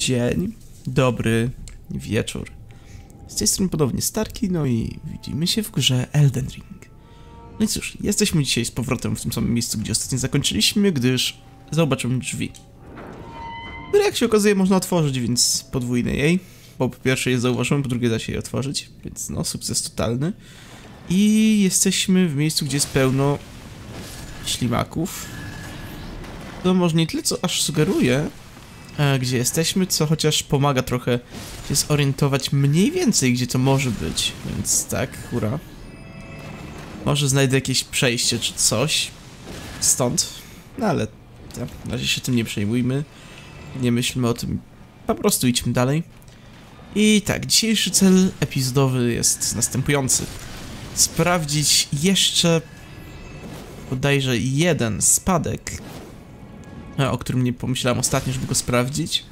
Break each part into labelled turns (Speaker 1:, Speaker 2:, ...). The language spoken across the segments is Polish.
Speaker 1: dzień, dobry wieczór. Z tej strony podobnie Starki, no i widzimy się w grze Elden Ring. No i cóż, jesteśmy dzisiaj z powrotem w tym samym miejscu, gdzie ostatnio zakończyliśmy, gdyż zobaczymy drzwi. Które jak się okazuje można otworzyć, więc podwójne jej. Bo po pierwsze je zauważyłem, po drugie da się je otworzyć, więc no, sukces totalny. I jesteśmy w miejscu, gdzie jest pełno ślimaków. To może nie tyle, co aż sugeruje, gdzie jesteśmy, co chociaż pomaga trochę się zorientować mniej więcej, gdzie to może być. Więc tak, hura. Może znajdę jakieś przejście czy coś stąd. No ale na razie się tym nie przejmujmy. Nie myślmy o tym. Po prostu idźmy dalej. I tak, dzisiejszy cel epizodowy jest następujący. Sprawdzić jeszcze bodajże jeden spadek, o którym nie pomyślałem ostatnio, żeby go sprawdzić.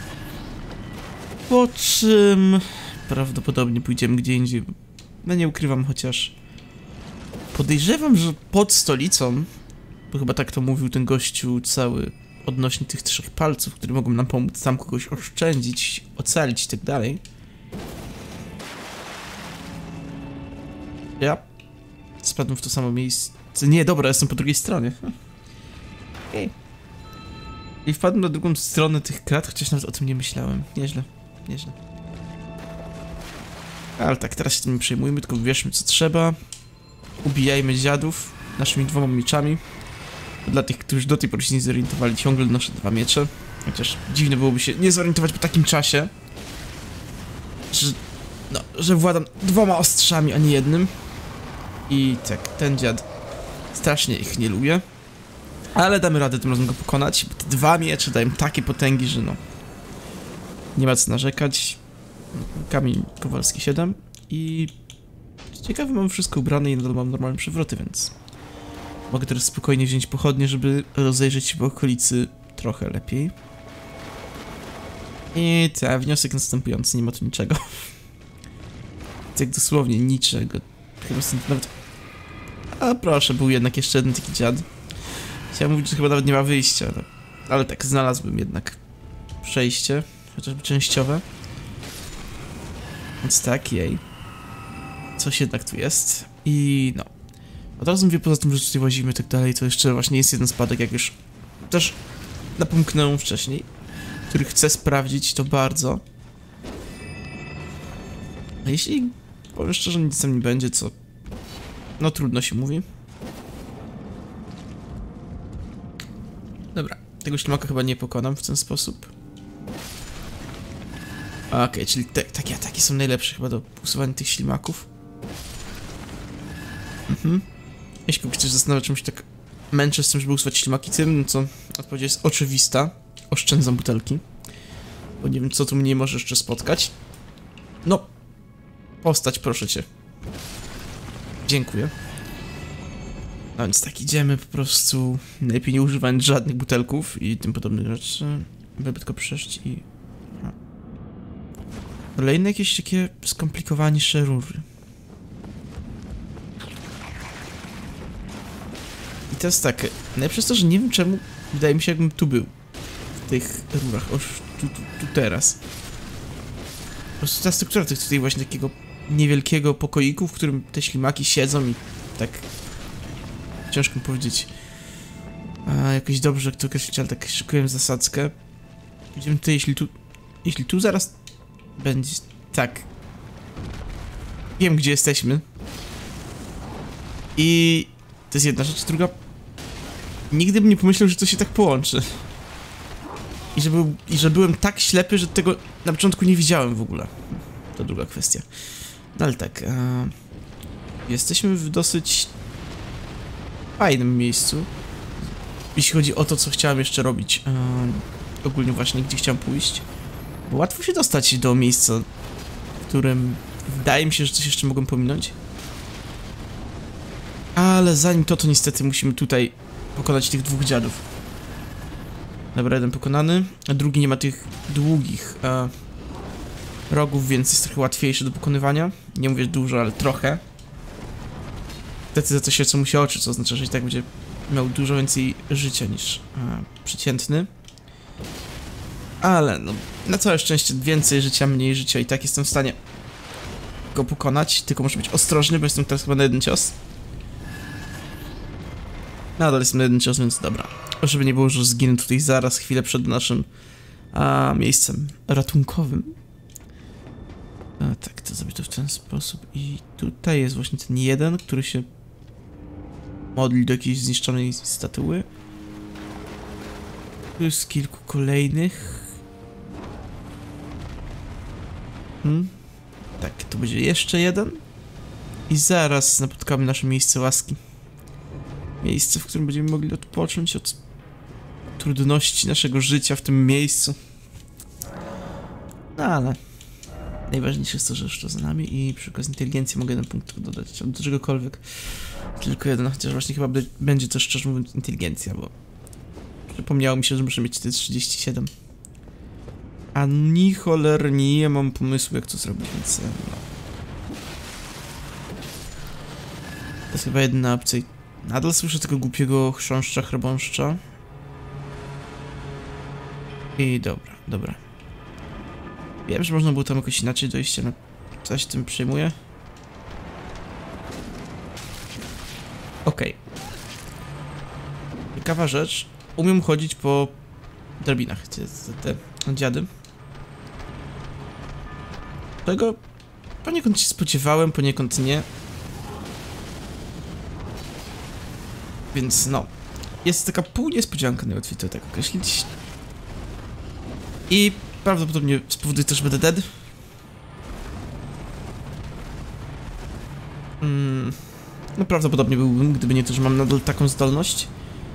Speaker 1: Po czym prawdopodobnie pójdziemy gdzie indziej. No nie ukrywam, chociaż podejrzewam, że pod stolicą, bo chyba tak to mówił ten gościu cały odnośnie tych 3 palców, które mogą nam pomóc tam kogoś oszczędzić, ocalić i tak dalej. Ja spadłem w to samo miejsce. Nie, dobra, jestem po drugiej stronie. Okej. I wpadłem na drugą stronę tych krat, chociaż nawet o tym nie myślałem. Nieźle, nieźle. Ale tak, teraz się tym nie przejmujmy, tylko wybierzmy co trzeba. Ubijajmy dziadów naszymi 2 mieczami. Dla tych, którzy do tej pory się nie zorientowali, ciągle noszę 2 miecze. Chociaż dziwne byłoby się nie zorientować po takim czasie. Że władam 2 ostrzami, a nie jednym. I tak, ten dziad strasznie ich nie lubię. Ale damy radę tym razem go pokonać, bo te 2 miecze dają takie potęgi, że no... Nie ma co narzekać. Kamień Kowalski 7. I... ciekawe, mam wszystko ubrane i nadal mam normalne przewroty, więc... mogę teraz spokojnie wziąć pochodnie, żeby rozejrzeć się po okolicy trochę lepiej. I tak, wniosek następujący, nie ma tu niczego. Tak dosłownie niczego. Chyba stąd nawet... A proszę, był jednak jeszcze jeden taki dziad. Chciałem mówić, że chyba nawet nie ma wyjścia, no. Ale tak, znalazłbym jednak przejście, chociażby częściowe. Więc tak, jej. Coś jednak tu jest. I no. Od razu mówię, poza tym, że tutaj łazimy i tak dalej, to jeszcze właśnie jest jeden spadek, jak już też napomknąłem wcześniej, który chcę sprawdzić, to bardzo. A jeśli, powiem szczerze, nic tam nie będzie, co... no trudno się mówi. Dobra, tego ślimaka chyba nie pokonam w ten sposób. Okej, czyli takie ataki są najlepsze chyba do usuwania tych ślimaków. Jeśli kogoś coś zastanawia, czym się tak męczę z tym, żeby usuwać ślimaki tym, no co odpowiedź jest oczywista. Oszczędzam butelki. Bo nie wiem, co tu mnie może jeszcze spotkać. No. Postać, proszę cię. Dziękuję. No więc tak, idziemy po prostu, najlepiej nie używając żadnych butelków i tym podobnych rzeczy. Żeby tylko przejść i... kolejne jakieś takie skomplikowaniejsze rury. I teraz tak, najlepsze jest to, że nie wiem czemu, wydaje mi się, jakbym tu był. W tych rurach, tu teraz. Po prostu ta struktura tych tutaj właśnie takiego niewielkiego pokoiku, w którym te ślimaki siedzą i tak... ciężko mi powiedzieć. Jakoś dobrze to określić, ale tak szykuję zasadzkę. Idziemy tutaj, jeśli tu zaraz będzie... tak. Wiem, gdzie jesteśmy. I... to jest jedna rzecz, druga... nigdy bym nie pomyślał, że to się tak połączy. I że byłem tak ślepy, że tego na początku nie widziałem w ogóle. To druga kwestia. No ale tak, jesteśmy w dosyć fajnym miejscu, jeśli chodzi o to, co chciałem jeszcze robić. Ogólnie właśnie, gdzie chciałem pójść. Bo łatwo się dostać do miejsca, w którym wydaje mi się, że coś jeszcze mogłem pominąć. Ale zanim to niestety musimy tutaj pokonać tych 2 dziadów. Dobra, jeden pokonany, a drugi nie ma tych długich rogów, więc jest trochę łatwiejszy do pokonywania. Nie mówię dużo, ale trochę. Wtedy za to świecą mu się oczy, co oznacza, że i tak będzie miał dużo więcej życia niż przeciętny. Ale no, na całe szczęście więcej życia, mniej życia i tak jestem w stanie go pokonać, tylko muszę być ostrożny, bo jestem teraz chyba na jeden cios. Nadal jestem na jeden cios, więc dobra. Żeby nie było, że zginę tutaj zaraz, chwilę przed naszym miejscem ratunkowym. Tak, to zrobię to w ten sposób i tutaj jest właśnie ten jeden, który się modli do jakiejś zniszczonej statuły. Tu jest kilku kolejnych. Tak, to będzie jeszcze jeden. I zaraz napotkamy nasze miejsce łaski. Miejsce, w którym będziemy mogli odpocząć od trudności naszego życia w tym miejscu. No ale najważniejsze jest to, że już to za nami i przy okazji inteligencji mogę jeden punkt dodać, albo do czegokolwiek. Tylko jeden, chociaż właśnie chyba będzie to szczerze mówiąc inteligencja, bo przypomniało mi się, że muszę mieć te 37. A ni cholernie nie mam pomysłu, jak to zrobić, więc no. To jest chyba jedyna opcja. Nadal słyszę tego głupiego chrząszcza, chrobąszcza. I dobra. Wiem, że można było tam jakoś inaczej dojść, ale coś tym przejmuję. Okej. Ciekawa rzecz. Umiem chodzić po drabinach, te dziady. Tego poniekąd się spodziewałem, poniekąd nie. Więc no, jest taka pół niespodzianka, najłatwiej to tak określić. I prawdopodobnie spowoduje też będę dead. No prawdopodobnie byłbym, gdyby nie to, że mam nadal taką zdolność.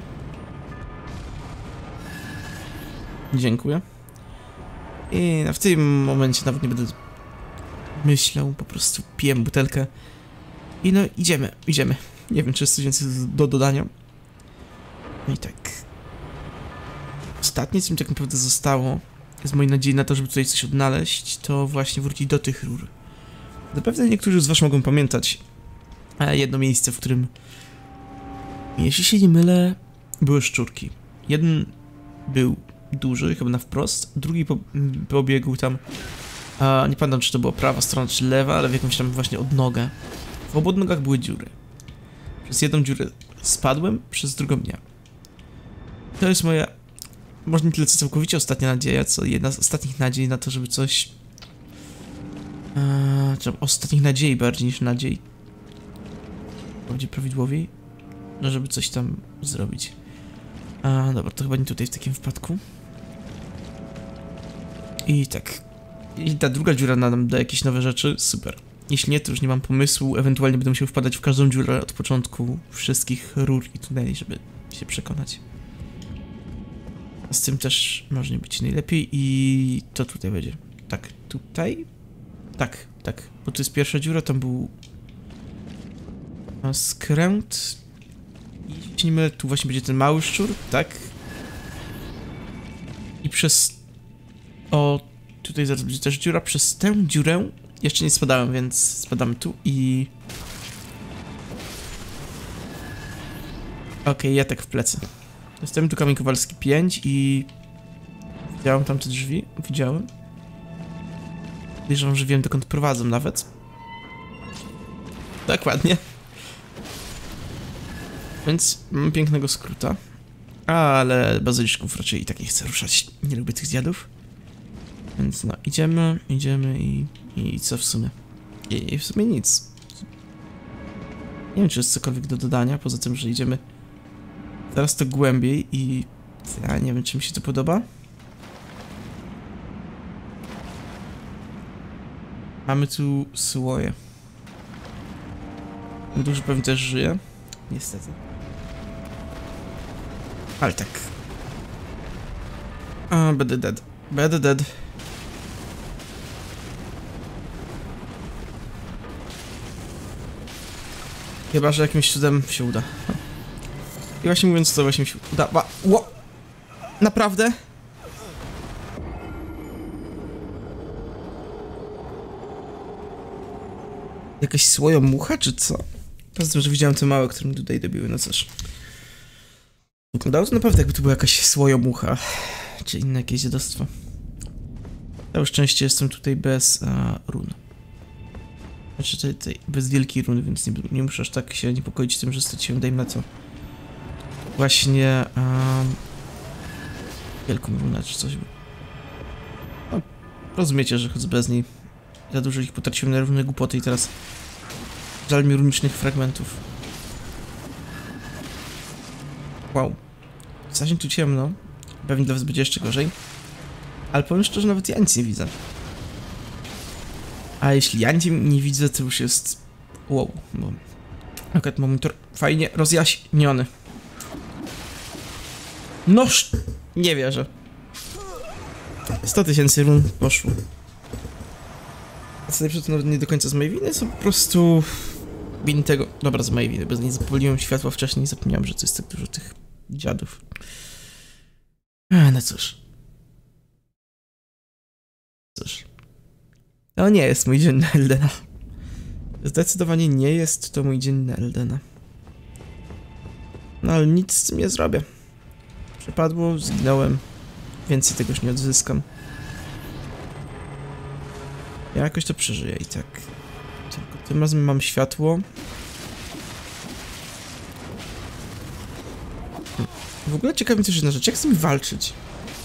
Speaker 1: Dziękuję. I w tym momencie nawet nie będę myślał, po prostu piję butelkę. I no idziemy. Nie wiem, czy jest coś więcej do dodania. No i tak. Ostatnie, co mi tak naprawdę zostało, z mojej nadziei na to, żeby tutaj coś odnaleźć, to właśnie wrócić do tych rur. Zapewne niektórzy z was mogą pamiętać jedno miejsce, w którym, jeśli się nie mylę, były szczurki. Jeden był duży, chyba na wprost, drugi pobiegł tam, nie pamiętam, czy to była prawa strona, czy lewa, ale w jakąś tam właśnie odnogę. W obu odnogach były dziury. Przez jedną dziurę spadłem, przez drugą nie. To jest moja, może nie tyle co całkowicie ostatnia nadzieja, co jedna z ostatnich nadziei na to, żeby coś... czy ostatnich nadziei bardziej niż nadziei. Bardziej prawidłowiej. No, żeby coś tam zrobić. Dobra, to chyba nie tutaj w takim wypadku. I tak. I ta druga dziura nam da jakieś nowe rzeczy, super. Jeśli nie, to już nie mam pomysłu, ewentualnie będę musiał wpadać w każdą dziurę od początku wszystkich rur i tuneli, żeby się przekonać. Z tym też może nie być najlepiej i to tutaj będzie. Tak, tutaj? Tak, bo to jest pierwsza dziura, tam był skręt i jeśli nie mylę, tu właśnie będzie ten mały szczur, tak? I przez... O, tutaj zaraz będzie też dziura, przez tę dziurę jeszcze nie spadałem, więc spadamy tu i... Okej, ja tak w plecy. Jestem tu Kamień Kowalski 5 i... Widziałem tam te drzwi, widziałem. Podejrzewam, że wiem, dokąd prowadzą nawet. Dokładnie. Więc mam pięknego skróta. Ale bazyliszków raczej i tak nie chcę ruszać. Nie lubię tych zjadów. Więc no, idziemy i co w sumie? I w sumie nic. Nie wiem, czy jest cokolwiek do dodania, poza tym, że idziemy teraz to głębiej i... Ja nie wiem, czy mi się to podoba. Mamy tu słoje. Duży pewnie też żyje. Niestety. Ale tak. Będę dead. Będę dead. Chyba, że jakimś cudem się uda. I właśnie mówiąc, to właśnie się uda. Naprawdę? Jakaś słojomucha, czy co? Poza tym, że widziałem te małe, które mi tutaj dobiły, no cóż. Wyglądało to naprawdę, jakby to była jakaś słojomucha. Czy inne jakieś dziadostwo. Całe szczęście jestem tutaj bez run. Znaczy tutaj bez wielkiej runy, więc nie muszę aż tak się niepokoić tym, że straciłem, dajmy na to właśnie wielką runę czy coś. No, rozumiecie, że chodzę bez niej. Za dużo ich potraciłem na równe głupoty i teraz żal mi runicznych fragmentów. Wow. Zaś tu ciemno. Pewnie dla was będzie jeszcze gorzej. Ale powiem szczerze, nawet ja nic nie widzę. A jeśli ja nic nie widzę, to już jest... Wow. Bo akurat monitor fajnie rozjaśniony. Noż! Nie wierzę. 100 000 run poszło. Co najpierw to nawet nie do końca z mojej winy, to po prostu... winy tego... Dobra, z mojej winy, bo nie zapaliłem światła wcześniej i zapomniałem, że to jest tak dużo tych dziadów. No cóż. Cóż. To nie jest mój dzień na Eldena. Zdecydowanie nie jest to mój dzień na Eldena. No ale nic z tym nie zrobię. Przepadło, zginąłem. Więcej tego już nie odzyskam. Ja jakoś to przeżyję i tak. Tylko tym razem mam światło. W ogóle ciekawi mnie też jedna rzecz. Jak z nimi walczyć?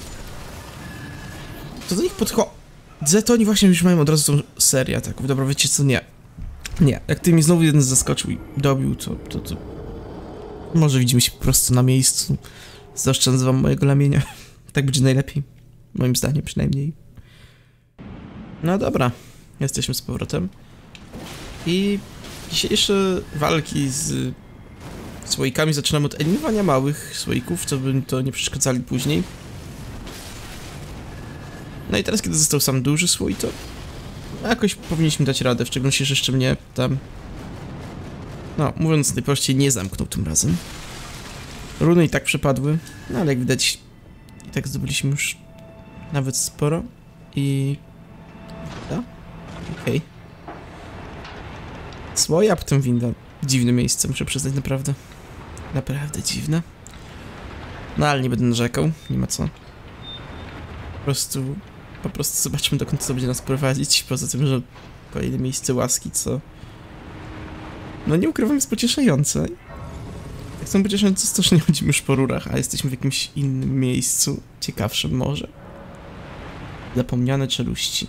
Speaker 1: To do nich podchodzę, to oni właśnie już mają od razu tą serię ataków. Dobra, wiecie co? Nie. Nie. Jak ty mi znowu jeden zaskoczył i dobił, to... Może widzimy się po prostu na miejscu. Zaoszczędzę wam mojego lamienia. Tak będzie najlepiej. Moim zdaniem przynajmniej. No dobra. Jesteśmy z powrotem. I dzisiejsze walki z słoikami zaczynam od eliminowania małych słoików, co by to nie przeszkadzali później. No i teraz, kiedy został sam duży słój, to jakoś powinniśmy dać radę, w szczególności, że jeszcze mnie tam... No, mówiąc najprościej, nie zamknął tym razem. Runy i tak przepadły, no ale jak widać, i tak zdobyliśmy już nawet sporo. I... No, okej. Słoja, potem winda. Dziwne miejsce, muszę przyznać, naprawdę. Naprawdę dziwne. No ale nie będę narzekał, nie ma co. Po prostu zobaczymy, dokąd to będzie nas prowadzić. Poza tym, że kolejne miejsce łaski, co... No nie ukrywam, jest pocieszające. Jak są pocieszające, to że nie chodzimy już po rurach, a jesteśmy w jakimś innym miejscu. Ciekawszym może. Zapomniane czeluści.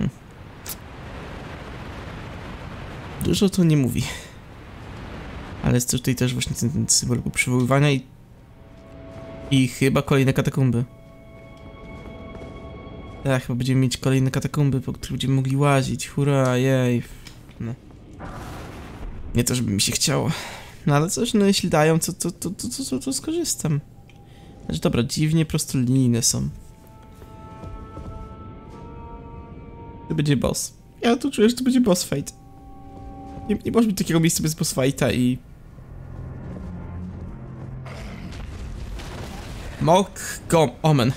Speaker 1: Dużo to nie mówi. Ale jest tutaj też właśnie ten symbol przywoływania i chyba kolejne katakumby. Tak, chyba będziemy mieć kolejne katakumby, po których będziemy mogli łazić. Hurra, jej. No. Nie to, żeby mi się chciało. No ale coś, no jeśli dają, to skorzystam. Znaczy dobra, dziwnie prostolinijne są. To będzie boss. Ja tu czuję, że to będzie boss fight. Nie może być takiego miejsca bez boss fighta i... Omen.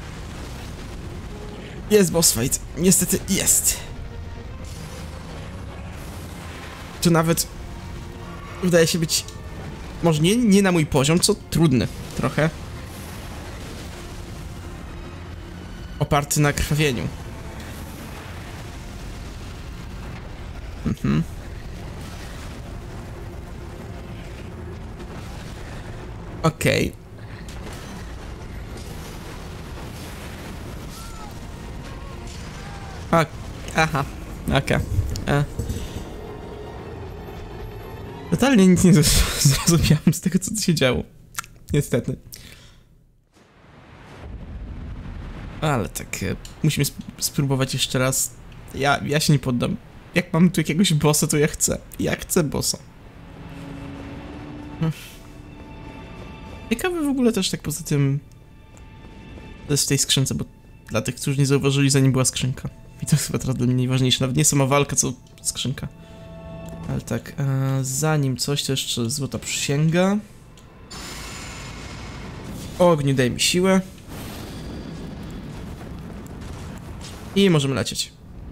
Speaker 1: Jest boss fight. Niestety jest. To nawet wydaje się być może nie na mój poziom, co trudny trochę. Oparty na krwawieniu. Okej. Aha. Okej. Totalnie nic nie zrozumiałem z tego, co się działo. Niestety. Ale tak, musimy spróbować jeszcze raz. Ja się nie poddam. Jak mamy tu jakiegoś bossa, to ja chcę. Ja chcę bossa. Ciekawe w ogóle też tak poza tym... To jest w tej skrzynce, bo dla tych, którzy nie zauważyli, zanim była skrzynka. I to jest chyba teraz dla mnie najważniejsze. Nawet nie sama walka, co skrzynka. Ale tak, zanim coś, to jeszcze złota przysięga. Ogniu daj mi siłę. I możemy lecieć.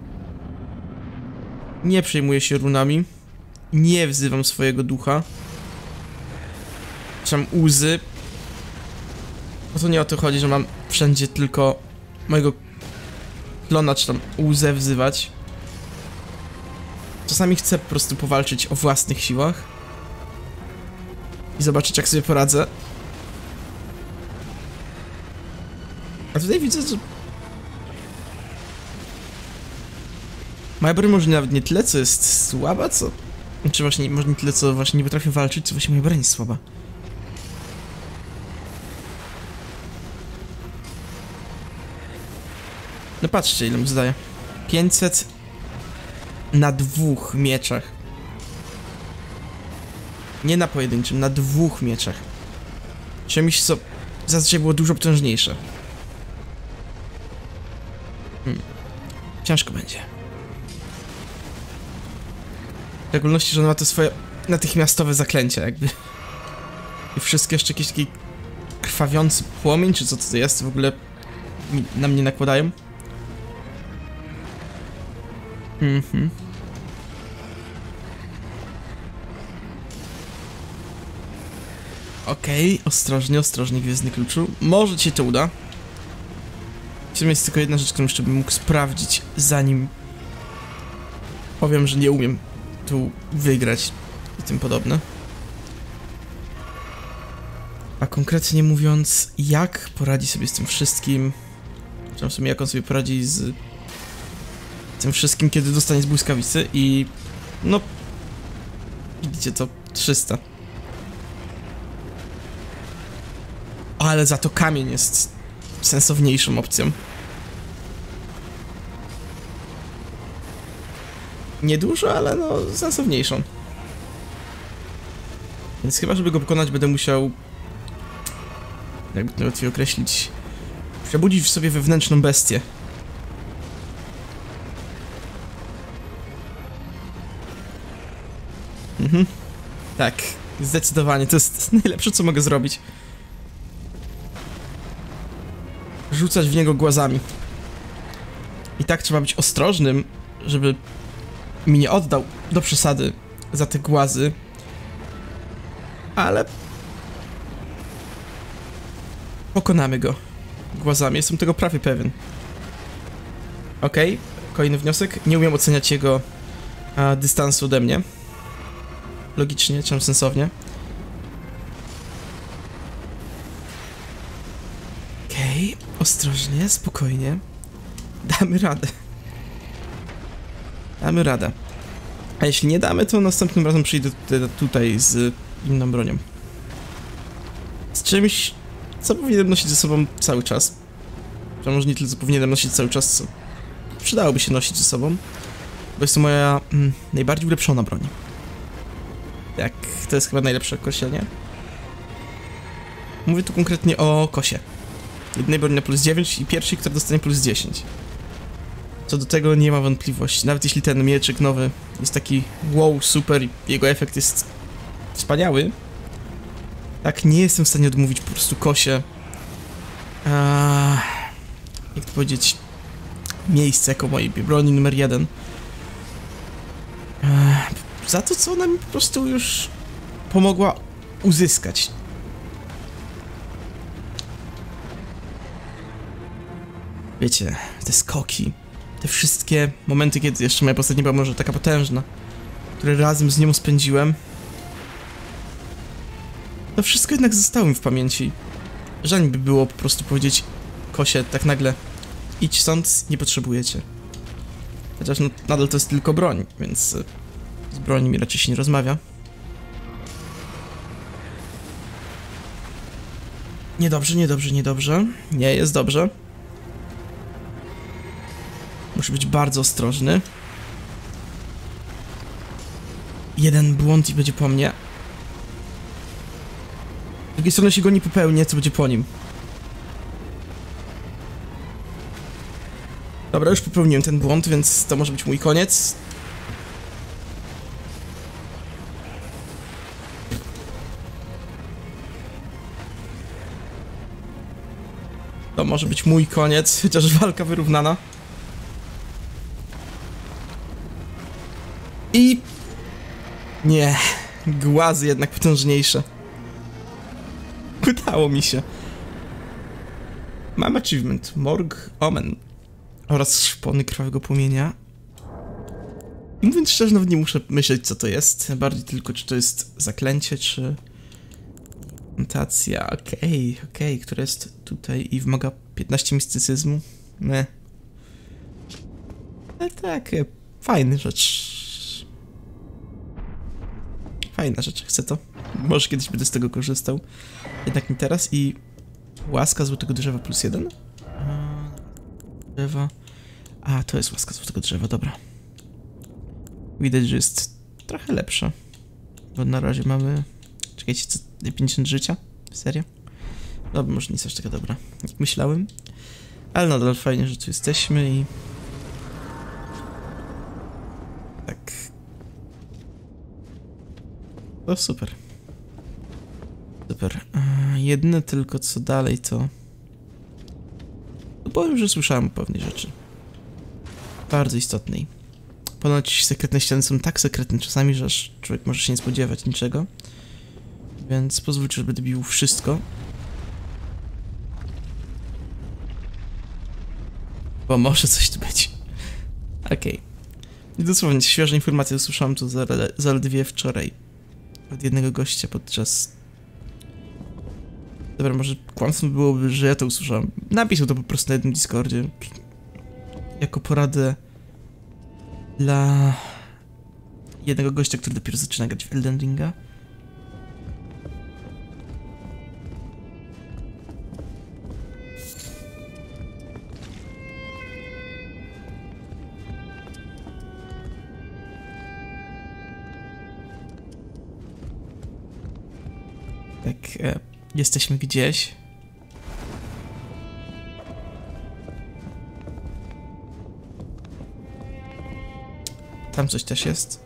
Speaker 1: Nie przejmuję się runami. Nie wzywam swojego ducha. Trzymam łzy. Bo to nie o to chodzi, że mam wszędzie tylko mojego klona czy tam łzę wzywać. Czasami chcę po prostu powalczyć o własnych siłach i zobaczyć, jak sobie poradzę. A tutaj widzę, że moja broń może nawet nie tyle, co jest słaba, co... Czy właśnie, może nie tyle, co właśnie nie potrafię walczyć, co właśnie moja broń jest słaba. No patrzcie, ile mu zdaje. 500 na 2 mieczach. Nie na pojedynczym, na 2 mieczach. Czymś, co zazwyczaj było dużo potężniejsze. Ciężko będzie. W szczególności, że on ma te swoje natychmiastowe zaklęcia, jakby. I wszystkie jeszcze jakiś taki krwawiący płomień, czy co to jest, w ogóle na mnie nakładają. Okej, ostrożnie, ostrożnie, Gwiezdny Kluczu. Może ci to uda. W sumie jest tylko jedna rzecz, którą jeszcze bym mógł sprawdzić, zanim powiem, że nie umiem tu wygrać i tym podobne. A konkretnie mówiąc, jak poradzi sobie z tym wszystkim, czy w sumie jak on sobie poradzi z tym wszystkim, kiedy dostanie z błyskawicy i... no... widzicie to, 300. Ale za to kamień jest sensowniejszą opcją. Niedużo, ale no sensowniejszą. Więc chyba, żeby go pokonać, będę musiał... jakby to łatwiej określić... przebudzić w sobie wewnętrzną bestię. Tak, zdecydowanie, to jest najlepsze, co mogę zrobić. Rzucać w niego głazami. I tak trzeba być ostrożnym, żeby mi nie oddał do przesady za te głazy. Ale... pokonamy go głazami, jestem tego prawie pewien. Okej, kolejny wniosek. Nie umiem oceniać jego dystansu ode mnie. Logicznie, czy sensownie. Okej, ostrożnie, spokojnie. Damy radę. Damy radę. A jeśli nie damy, to następnym razem przyjdę tutaj z inną bronią. Z czymś, co powinienem nosić ze sobą cały czas. Że może nie tyle, co powinienem nosić cały czas, co przydałoby się nosić ze sobą. Bo jest to moja najbardziej ulepszona broń. Tak, to jest chyba najlepsze określenie. Mówię tu konkretnie o kosie. Jednej broni na plus 9 i pierwszej, która dostanie plus 10. Co do tego nie ma wątpliwości. Nawet jeśli ten mieczyk nowy jest taki wow, super i jego efekt jest wspaniały, tak nie jestem w stanie odmówić po prostu kosie. Jak to powiedzieć? Miejsce jako mojej broni numer 1. Za to, co ona mi po prostu już pomogła uzyskać. Wiecie, te skoki, te wszystkie momenty, kiedy jeszcze moja postać nie była może taka potężna, które razem z nią spędziłem, to wszystko jednak zostało mi w pamięci. Żal mi by było po prostu powiedzieć kosie tak nagle: idź stąd, nie potrzebujecie. Chociaż no, nadal to jest tylko broń, więc z broni mi raczej się nie rozmawia. Niedobrze, niedobrze, niedobrze. Nie jest dobrze. Muszę być bardzo ostrożny. Jeden błąd i będzie po mnie. Z drugiej strony, jeśli go nie popełnię, co będzie po nim? Dobra, już popełniłem ten błąd, więc to może być mój koniec. To może być mój koniec, chociaż walka wyrównana. I... nie, głazy jednak potężniejsze. Udało mi się. Mam achievement, Morg Omen. oraz szpony krwawego płomienia. I mówiąc szczerze, nawet nie muszę myśleć, co to jest. Bardziej tylko, czy to jest zaklęcie, czy mutacja. Okej, która jest tutaj i wymaga 15 mistycyzmu. Ne. Ale tak, fajna rzecz. Fajna rzecz, chcę to. Może kiedyś będę z tego korzystał. Jednak nie teraz i... Łaska złotego drzewa +1. Drzewa... A, to jest łaska złotego drzewa, dobra. Widać, że jest trochę lepsza. Bo na razie mamy... Czekajcie, co? 50 życia? Serio? Dobra, może nie jest aż taka dobra, jak myślałem. Ale nadal fajnie, że tu jesteśmy i... Tak. O, super. Super. Jedyne tylko co dalej to... No powiem, że słyszałem o pewnej rzeczy. Bardzo istotnej. Ponoć sekretne ściany są tak sekretne czasami, że aż człowiek może się nie spodziewać niczego. Więc pozwólcie, że będę bił wszystko. Bo może coś tu być. Okej. I dosłownie świeże informacje usłyszałem tu zaledwie wczoraj. Od jednego gościa podczas... Dobra, może kłamstwem byłoby, że ja to usłyszałem. Napisał to po prostu na jednym Discordzie. Jako poradę dla jednego gościa, który dopiero zaczyna grać w Elden Ringa. Tak, jesteśmy gdzieś. Tam coś też jest.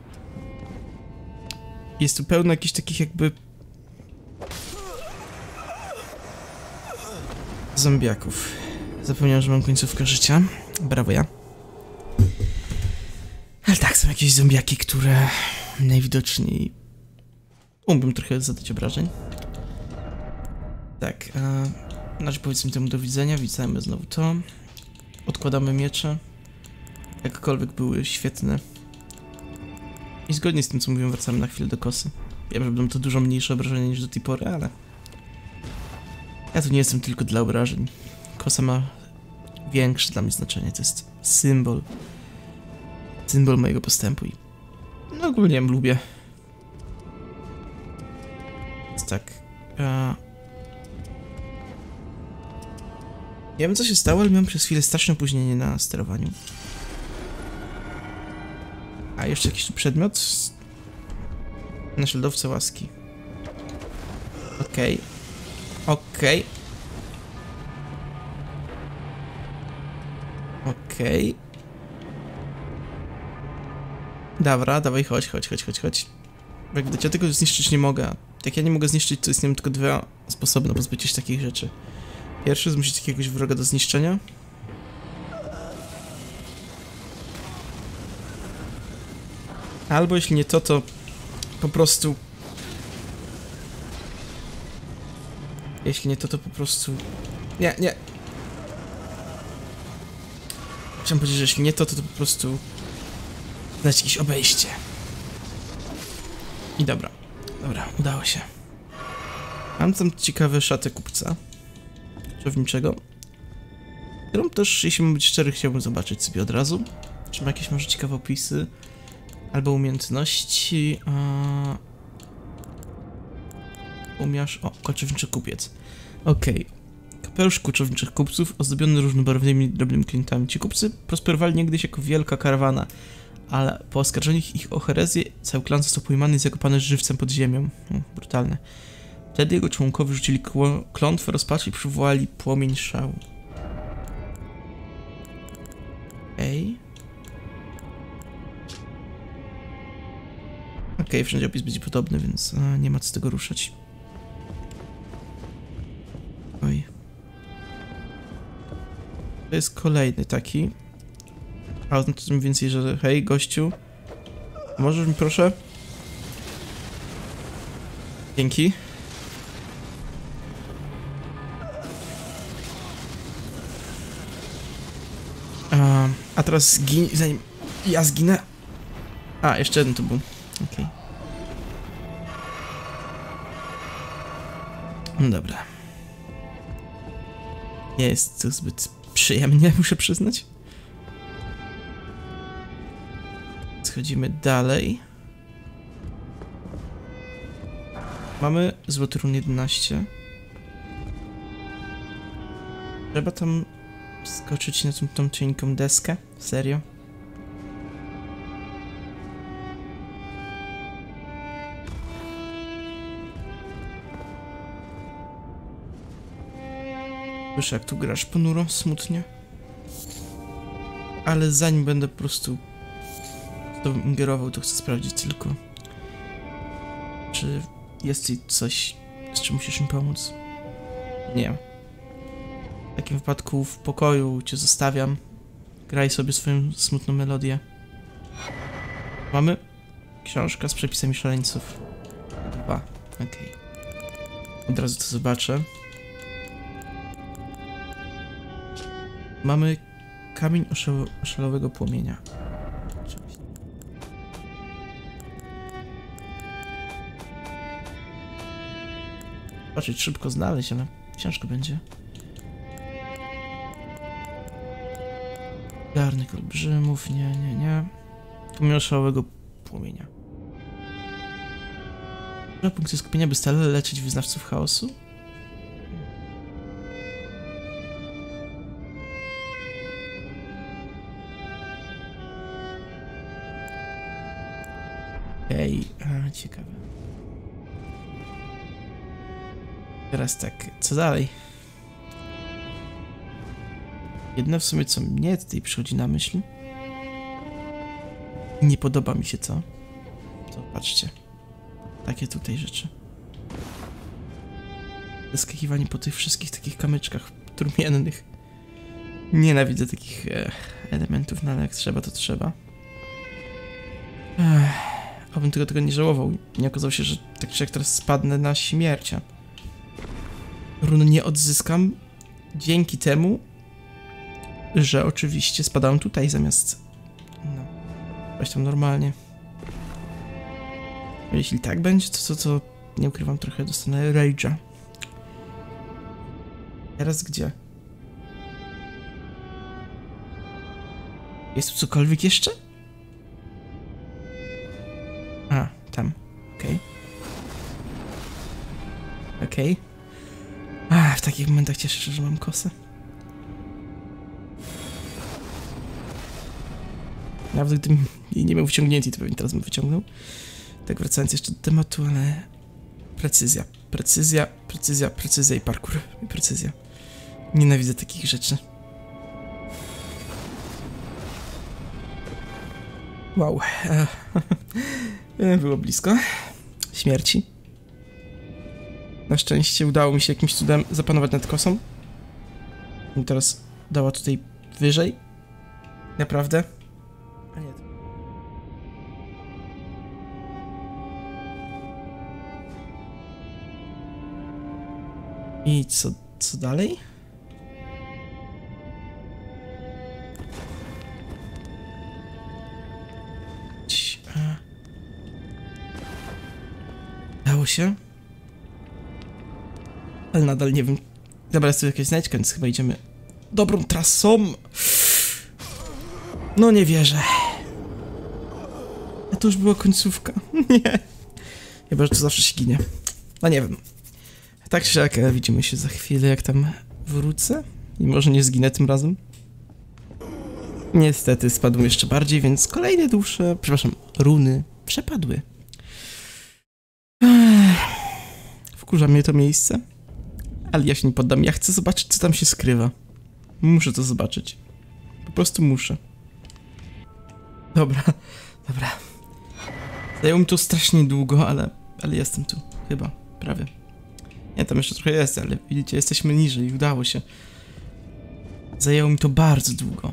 Speaker 1: Jest tu pełno jakichś takich jakby... zombiaków. Zapomniałem, że mam końcówkę życia. Brawo ja. Ale tak, są jakieś zombiaki, które najwidoczniej... Mógłbym trochę zadać obrażeń. Tak, znaczy powiedzmy temu do widzenia, widzimy znowu to. Odkładamy miecze. Jakkolwiek były świetne. I zgodnie z tym, co mówiłem, wracamy na chwilę do kosy. Wiem, że będą to dużo mniejsze obrażenia niż do tej pory, ale... Ja tu nie jestem tylko dla obrażeń. Kosa ma większe dla mnie znaczenie, to jest symbol. Symbol mojego postępu i... No ogólnie ją lubię. Więc tak... Nie wiem, co się stało, ale miałem przez chwilę straszne opóźnienie na sterowaniu. A jeszcze jakiś tu przedmiot? Naśladowca łaski. Okej. Okej. Dobra, dawaj, chodź. Jak widać, ja tego zniszczyć nie mogę. Jak ja nie mogę zniszczyć, to istnieją tylko dwa sposoby na pozbycie się takich rzeczy. Pierwszy, zmusić jakiegoś wroga do zniszczenia. Albo jeśli nie to, to po prostu... Jeśli nie to, to po prostu... Nie. Chciałem powiedzieć, że jeśli nie to, to po prostu... znaleźć jakieś obejście. I dobra, udało się. Mam tam ciekawe szatę kupca. Czowniczego. Którą też, jeśli mam być szczery, chciałbym zobaczyć sobie od razu. Czy ma jakieś może ciekawe opisy? Albo umiejętności. Umiasz... O, koczowniczy kupiec. Okej. Kapelusz koczowniczych kupców ozdobiony różnobarwnymi drobnymi klientami. Ci kupcy prosperowali niegdyś jako wielka karawana, ale po oskarżeniu ich o herezję cały klan został pojmany i zakopany żywcem pod ziemią. Brutalne. Wtedy jego członkowie rzucili klątwę rozpaczy i przywołali płomień szału. Okej, wszędzie opis będzie podobny, więc nie ma co z tego ruszać. Oj. To jest kolejny taki. A oznacza to mniej więcej, że hej, gościu. Możesz mi proszę? Dzięki. A teraz zgiń, zanim ja zginę. A, jeszcze jeden tu był. Okej. No dobra. Nie jest to zbyt przyjemnie, muszę przyznać. Schodzimy dalej. Mamy złoty run 11. Trzeba tam skoczyć na tą cienką deskę? Serio? Wiesz, jak tu grasz ponuro, smutnie. Ale zanim będę po prostu z tobą ingerował, to chcę sprawdzić tylko, czy jest ci coś, z czym musisz mi pomóc. Nie. W takim wypadku w pokoju cię zostawiam. Graj sobie swoją smutną melodię. Mamy książka z przepisami szaleńców. 2. Okej. Od razu to zobaczę. Mamy kamień oszalałego płomienia. Patrzeć szybko znaleźć, ale ciężko będzie. Garnek olbrzymów, nie. Kamień oszalałego płomienia. Na punkcie skupienia, by stale leczyć wyznawców chaosu? Ej, ciekawe. Teraz tak, co dalej? Jedno w sumie, co mnie tutaj przychodzi na myśl. Nie podoba mi się to. To patrzcie. Takie tutaj rzeczy. Zeskakiwanie po tych wszystkich takich kamyczkach trumiennych. Nienawidzę takich elementów, no ale jak trzeba, to trzeba. Abym tego nie żałował. Nie okazało się, że tak czy jak teraz spadnę na śmierć. Run nie odzyskam dzięki temu, że oczywiście spadałem tutaj zamiast... No, weź tam normalnie. Jeśli tak będzie, to nie ukrywam, trochę dostanę rage'a. Teraz gdzie? Jest tu cokolwiek jeszcze? A, tam. Okej. Okej. W takich momentach cieszę się, że mam kosę. Nawet gdybym jej nie miał wyciągnięty, to pewnie teraz bym wyciągnął. Tak, wracając jeszcze do tematu, ale... Precyzja i parkour. I precyzja. Nienawidzę takich rzeczy. Wow. Było blisko śmierci. Na szczęście udało mi się jakimś cudem zapanować nad kosą. I teraz dała tutaj wyżej. Naprawdę. A nie. I co dalej? Dało się? Ale nadal nie wiem. Dobra, jest tu jakaś znajdźka, więc chyba idziemy dobrą trasą. No nie wierzę. A to już była końcówka. Nie. Chyba, że to zawsze się ginie. No nie wiem. Tak czy jak, widzimy się za chwilę, jak tam wrócę. I może nie zginę tym razem. Niestety spadłem jeszcze bardziej, więc kolejne dusze, przepraszam, runy przepadły. Wkurza mnie to miejsce. Ale ja się nie poddam, ja chcę zobaczyć, co tam się skrywa. Muszę to zobaczyć. Po prostu muszę. Dobra. Zajęło mi to strasznie długo, ale jestem tu. Chyba, prawie. Nie, tam jeszcze trochę jest, ale widzicie, jesteśmy niżej, udało się. Zajęło mi to bardzo długo.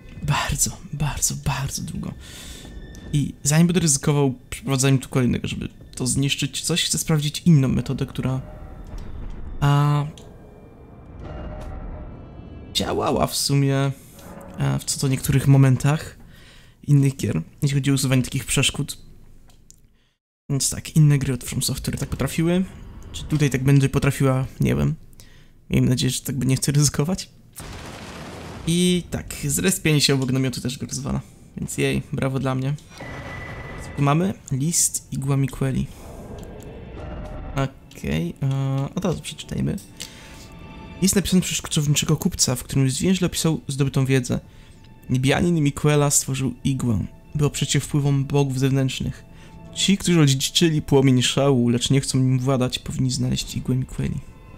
Speaker 1: Bardzo długo. I zanim będę ryzykował przeprowadzaniem tu kolejnego, żeby to zniszczyć coś, chcę sprawdzić inną metodę, która... działała w sumie w co do niektórych momentach innych gier, jeśli chodzi o usuwanie takich przeszkód. Więc tak, inne gry od From Software tak potrafiły. Czy tutaj tak będzie potrafiła? Nie wiem. Miejmy nadzieję, że tak by nie chcę ryzykować. I tak, zrespienie się obok namiotu też go rozwala. Więc jej, brawo dla mnie. Co tu mamy? List Igła Miqueli. Okej, od razu przeczytajmy. Jest napisany przez koczowniczego kupca, w którym zwięźle opisał zdobytą wiedzę. Niebianin Miquela stworzył igłę, by oprzeć wpływom bogów zewnętrznych. Ci, którzy odziedziczyli płomień szału, lecz nie chcą nim władać, powinni znaleźć igłę Miqueli.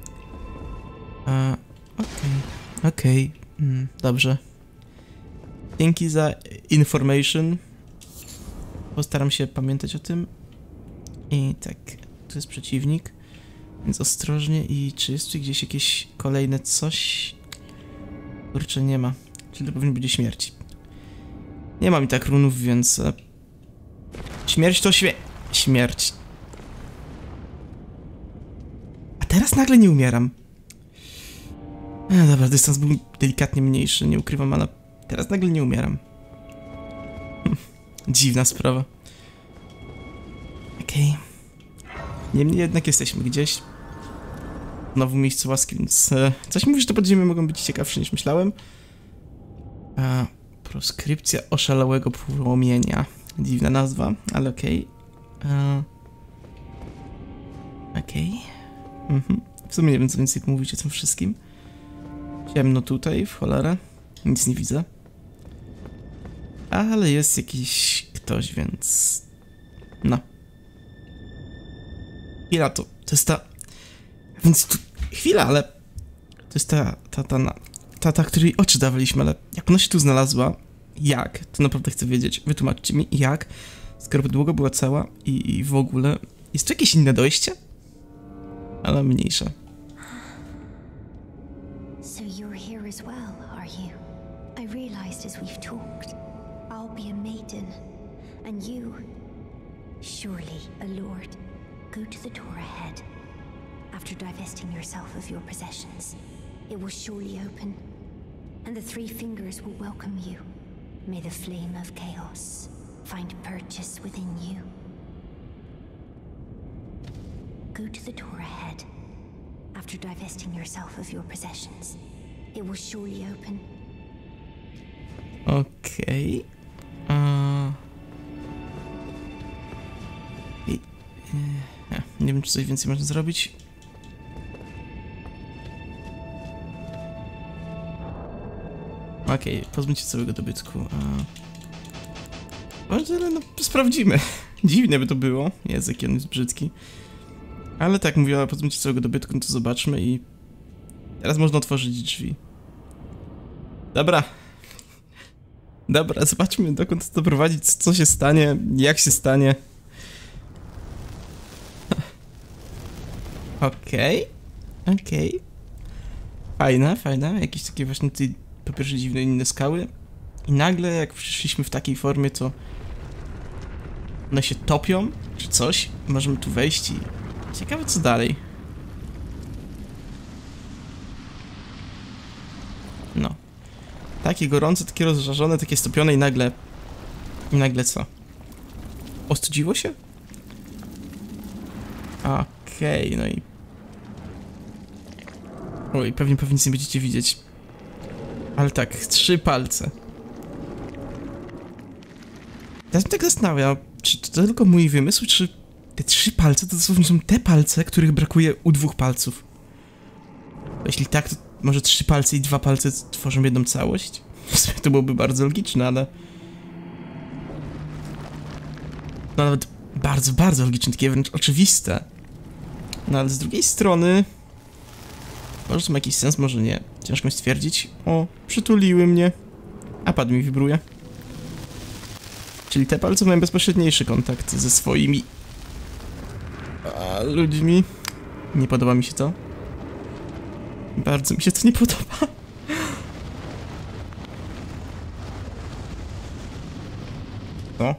Speaker 1: Okej. Dobrze. Dzięki za information. Postaram się pamiętać o tym. I tak, tu jest przeciwnik. Więc ostrożnie. I czy jest tu gdzieś jakieś kolejne coś? Kurczę, nie ma. Czyli to powinno być śmierć. Nie mam i tak runów, więc... Śmierć to śmierć. A teraz nagle nie umieram. Dobra, dystans był delikatnie mniejszy, nie ukrywam, ale teraz nagle nie umieram. Dziwna sprawa. Okej. Niemniej jednak jesteśmy gdzieś. Znowu miejsce łaski, więc coś mówi, że te podziemia mogą być ciekawsze niż myślałem. Proskrypcja oszalałego płomienia. Dziwna nazwa, ale okej. W sumie nie wiem, co więcej mówić o tym wszystkim. Ciemno tutaj, w cholerę. Nic nie widzę. Ale jest jakiś ktoś, więc... No. Chwila, to jest ta... Więc tu... Chwila, ale... To jest ta, której oczy dawaliśmy, ale jak ona się tu znalazła? Jak? To naprawdę chcę wiedzieć. Wytłumaczcie mi, jak? Skoro podłoga była cała i w ogóle... Jest tu jakieś inne dojście? Ale mniejsze.
Speaker 2: So you're here as well, are you? I realized as we've talked, I'll be a maiden, and you, surely a lord. Go to the door ahead. After divesting yourself of your possessions, it will surely open, and the three fingers will welcome you. May the flame of chaos find purchase within you. Go to the door ahead. After divesting yourself of your possessions, it will surely open.
Speaker 1: Okej. Nie wiem, czy coś więcej można zrobić. Okej, pozbyć się całego dobytku. Ale no, sprawdzimy. Dziwne by to było. Język on jest brzydki. Ale tak mówiła, pozbyć się całego dobytku, no to zobaczmy i... Teraz można otworzyć drzwi. Dobra. Dobra, zobaczmy, dokąd to doprowadzi, co się stanie, jak się stanie. Okej. Fajna. Jakieś takie właśnie tutaj, po pierwsze dziwne inne skały. I nagle, jak przyszliśmy w takiej formie, to... One się topią, czy coś. Możemy tu wejść i... Ciekawe, co dalej. No. Takie gorące, takie rozżarzone, takie stopione i nagle... I nagle co? Ostudziło się? Okej, no i... Oj, pewnie nic nie będziecie widzieć. Ale tak, 3 palce. Teraz mnie tak zastanawia, czy to tylko mój wymysł, czy te 3 palce to dosłownie są te palce, których brakuje u 2 palców. Bo jeśli tak, to może 3 palce i 2 palce tworzą jedną całość? W sumie to byłoby bardzo logiczne, ale... No nawet bardzo logiczne, takie wręcz oczywiste. No ale z drugiej strony... Może to ma jakiś sens, może nie. Ciężko mi stwierdzić. O, przytuliły mnie. A pad mi wibruje. Czyli te palce mają bezpośredniejszy kontakt ze swoimi... ludźmi. Nie podoba mi się to. Bardzo mi się to nie podoba. Co?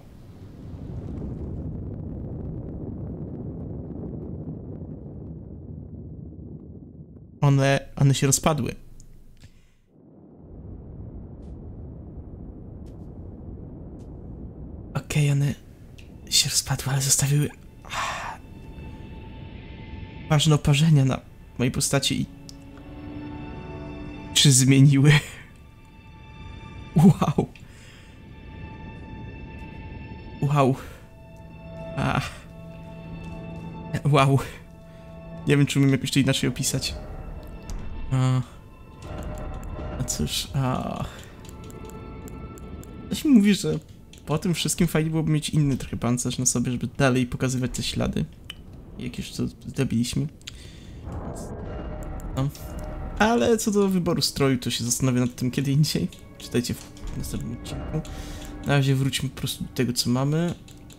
Speaker 1: One się rozpadły. Okej, one się rozpadły, ale zostawiły ważne oparzenia na mojej postaci i... Czy zmieniły? Wow. Wow. Wow. Nie wiem, czy umiem jakoś to inaczej opisać. No cóż, Ktoś mi mówi, że po tym wszystkim fajnie byłoby mieć inny trochę pancerz na sobie, żeby dalej pokazywać te ślady. Jak już to zdobyliśmy. No. Ale co do wyboru stroju, to się zastanowię nad tym kiedy indziej. Czytajcie w następnym odcinku. Na razie wróćmy po prostu do tego, co mamy.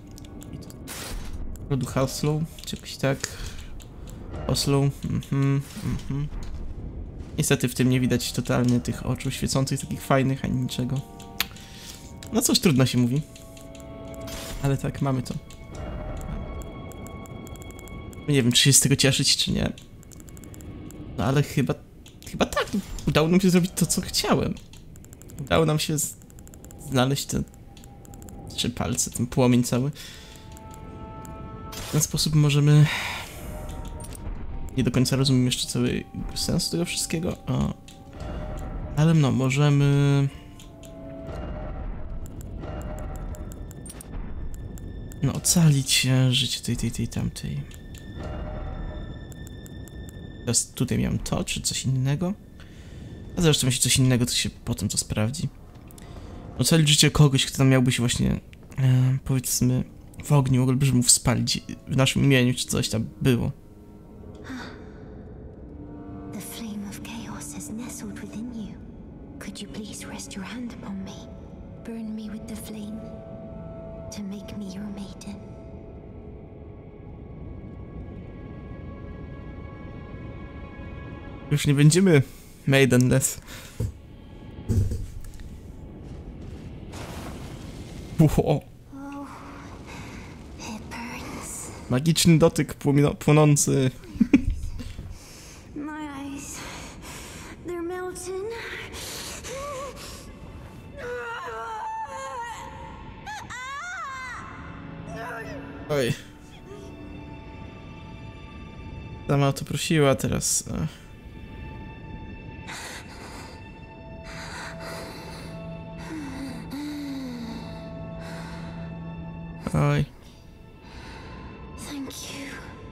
Speaker 1: Rodu Haslow, czy jakoś tak. Oslow, Niestety w tym nie widać totalnie tych oczu świecących, takich fajnych, ani niczego. No cóż, trudno się mówi. Ale tak, mamy to. Nie wiem, czy się z tego cieszyć, czy nie. No ale chyba tak. Udało nam się zrobić to, co chciałem. Udało nam się znaleźć te 3 palce, ten płomień cały. W ten sposób możemy... Nie do końca rozumiem jeszcze cały sens tego wszystkiego. Ale no, możemy... No, ocalić życie tej tamtej. Teraz tutaj miałem to, czy coś innego? A zresztą jeśli coś innego, to się potem to sprawdzi. Ocalić życie kogoś, kto tam miałby się właśnie, powiedzmy, w ogniu, moglibyśmy mu spalić w naszym imieniu, czy coś tam było.
Speaker 2: The flame of chaos has nestled within you. Could you please rest your hand upon me? Burn me with the flame to make me your maiden.
Speaker 1: Już nie będziemy maidenless. Wow. Magiczny dotyk płonący.
Speaker 2: My eyes, they're melting.
Speaker 1: Oj. Sama o to prosiła teraz. Oj.
Speaker 2: Thank you.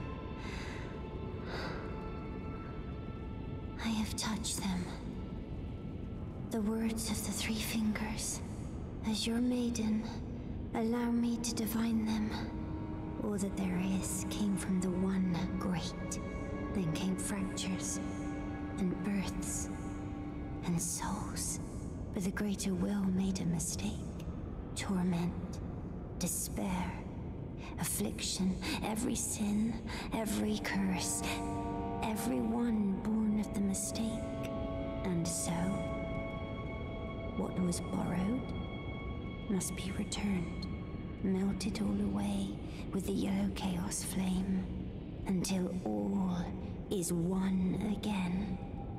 Speaker 2: I have touched them. The words of the 3 fingers. As your maiden, allow me to divine them. All that there is came from the one great. Then came fractures, and births, and souls. But the greater will made a mistake. Torment, despair, affliction, every sin, every curse, every one born of the mistake. And so, what was borrowed must be returned, melted all away with the yellow chaos flame, until all is one again.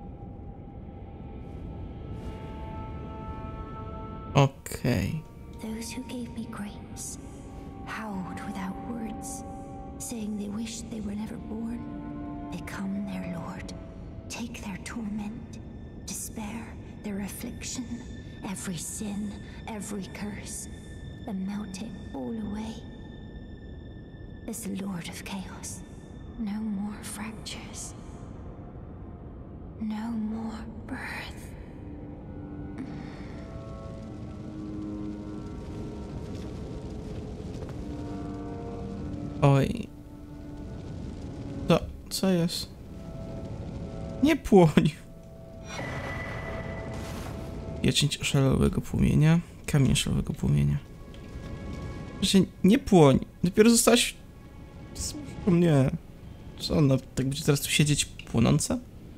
Speaker 1: Okej.
Speaker 2: Those who gave me grace howled without words, saying they wished they were never born. Become their lord, take their torment, despair, their affliction, every sin, every curse, and melt it all away. As the Lord of Chaos, no more fractures, no more birth.
Speaker 1: Oj. Co jest? Nie płoń. Pieczęć oszalałego płomienia. Kamień szalowego płomienia. Proszę, nie płoń. Dopiero zostałaś... Nie. Co ona tak będzie teraz tu siedzieć płonąca?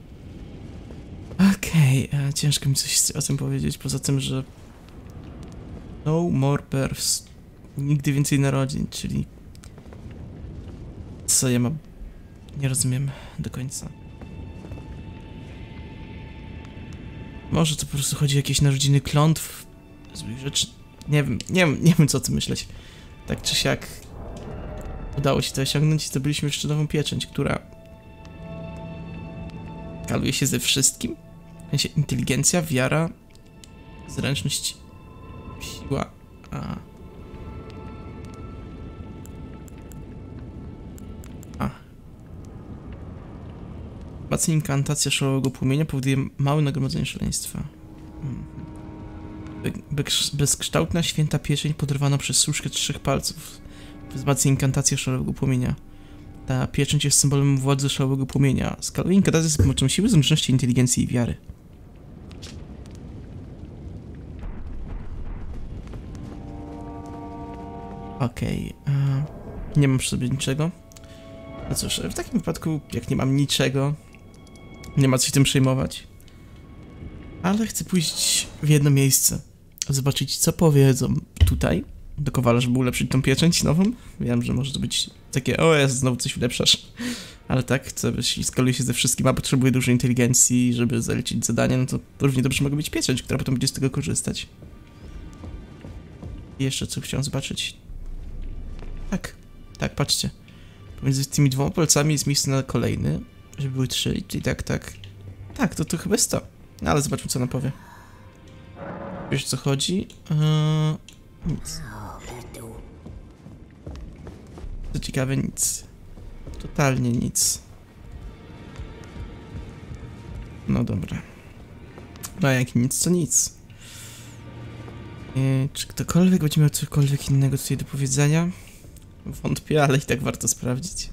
Speaker 1: Okej, ciężko mi coś o tym powiedzieć, poza tym, że... No more births. Nigdy więcej narodzin, czyli... Co ja mam... Nie rozumiem do końca. Może to po prostu chodzi o jakieś narodziny klątw, złych rzeczy. Nie wiem co o tym myśleć. Tak czy siak udało się to osiągnąć i zdobyliśmy jeszcze nową pieczęć, która kaluje się ze wszystkim. W sensie inteligencja, wiara, zręczność, siła, Obecnie inkantacja szalałego płomienia powoduje małe nagromadzenie szaleństwa. Bezkształtna święta pieczęć poderwana przez służkę 3 palców. Wzmacnia inkantację szalałego płomienia. Ta pieczęć jest symbolem władzy szalałego płomienia. Skaluje inkantację z pomocą siły, zręczności, inteligencji i wiary. Okej. Nie mam przy sobie niczego. No cóż, w takim wypadku, jak nie mam niczego, nie ma co się tym przejmować. Ale chcę pójść w jedno miejsce. Zobaczyć, co powiedzą tutaj do Kowala, żeby ulepszyć tą pieczęć nową. Wiem, że może to być takie, o jest, znowu coś ulepszasz. Ale tak, chcę, jeśli skaluje się ze wszystkim, a potrzebuję dużej inteligencji, żeby zalecić zadanie, no to równie dobrze mogę mieć pieczęć, która potem będzie z tego korzystać. I jeszcze co chciałem zobaczyć. Tak, patrzcie. Pomiędzy tymi 2 palcami jest miejsce na kolejny, żeby były 3, czyli tak. Tak, to chyba jest to. No, ale zobaczmy, co nam powie. Wiesz, co chodzi? Nic. Co ciekawe, nic. Totalnie nic. No dobra. No jak nic, to nic. Czy ktokolwiek będzie miał cokolwiek innego tutaj do powiedzenia? Wątpię, ale i tak warto sprawdzić.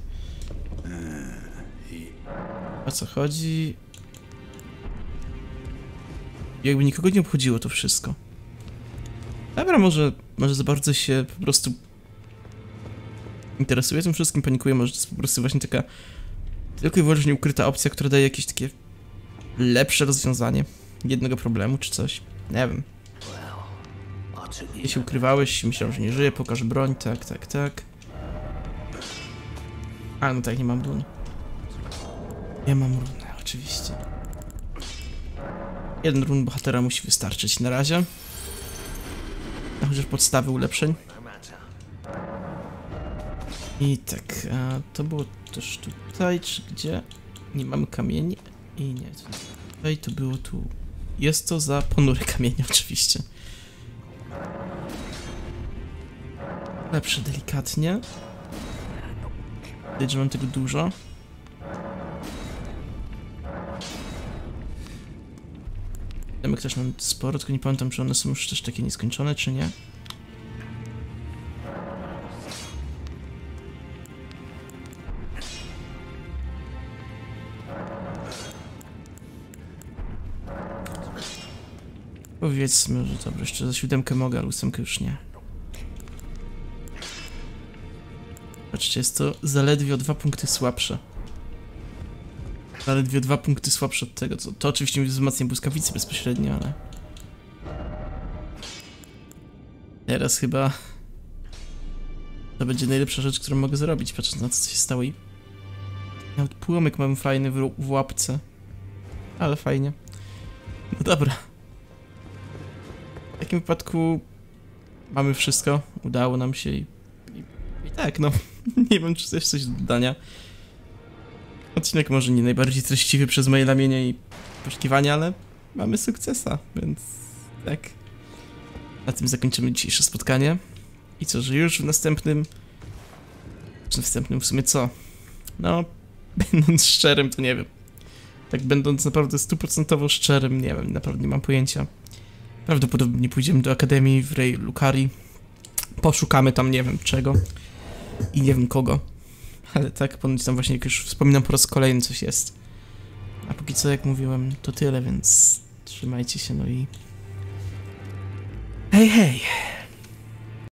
Speaker 1: O co chodzi? Jakby nikogo nie obchodziło to wszystko. Dobra, może za bardzo się po prostu interesuje tym wszystkim, panikuje, może to jest po prostu właśnie taka tylko i wyłącznie ukryta opcja, która daje jakieś takie lepsze rozwiązanie jednego problemu czy coś. Nie wiem. Jeśli ukrywałeś, myślałem, że nie żyje, pokaż broń, tak. A, no tak, nie mam run. Nie mam run, oczywiście. 1 run bohatera musi wystarczyć na razie. Chociaż podstawy ulepszeń. I tak, a to było też tutaj, czy gdzie? Nie mamy kamieni. I nie, tutaj to było tu. Jest to za ponury kamienie oczywiście. Lepsze delikatnie. Widać, że mam tego dużo. Demek też mam sporo, tylko nie pamiętam, czy one są już też takie nieskończone, czy nie. Powiedzmy, że dobra, jeszcze za 7 mogę, ale 8 już nie. Patrzcie, jest to zaledwie o 2 punkty słabsze. Zaledwie 2 punkty słabsze od tego, co... To oczywiście mi wzmacnia błyskawicy bezpośrednio, ale... Teraz chyba... To będzie najlepsza rzecz, którą mogę zrobić, patrząc na to, co się stało i... Nawet płomyk mam fajny w łapce. Ale fajnie. No dobra. W takim wypadku... Mamy wszystko, udało nam się i tak, no... Nie wiem, czy jest coś do dodania. Odcinek może nie najbardziej treściwy przez moje ramienie i poszukiwania, ale mamy sukcesa, więc tak. Na tym zakończymy dzisiejsze spotkanie. I co, że już w następnym... Czy następnym w sumie co? No, będąc szczerym, to nie wiem. Tak będąc naprawdę 100% szczerym, nie wiem, naprawdę nie mam pojęcia. Prawdopodobnie pójdziemy do Akademii w Rey Lucarii. Poszukamy tam nie wiem czego. I nie wiem kogo. Ale tak, ponoć tam właśnie, jak już wspominam po raz kolejny, coś jest. A póki co, jak mówiłem, to tyle, więc trzymajcie się, no i... Hej, hej!